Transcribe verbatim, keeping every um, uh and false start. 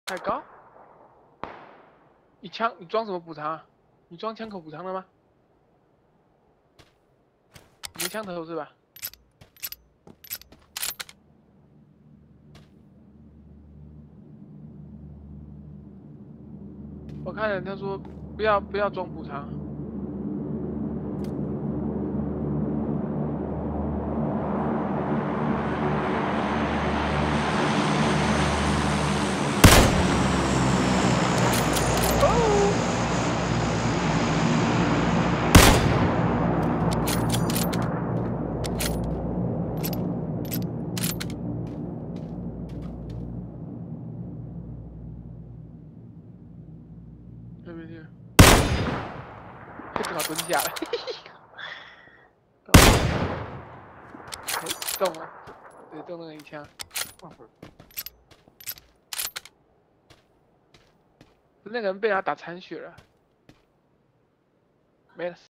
太高？你枪你装什么补偿啊？你装枪口补偿了吗？没枪头是吧？我看了他说不要不要装补偿。对不对？正好蹲下了，哎，中了，对，中了一枪。那个人被他打残血了，没了。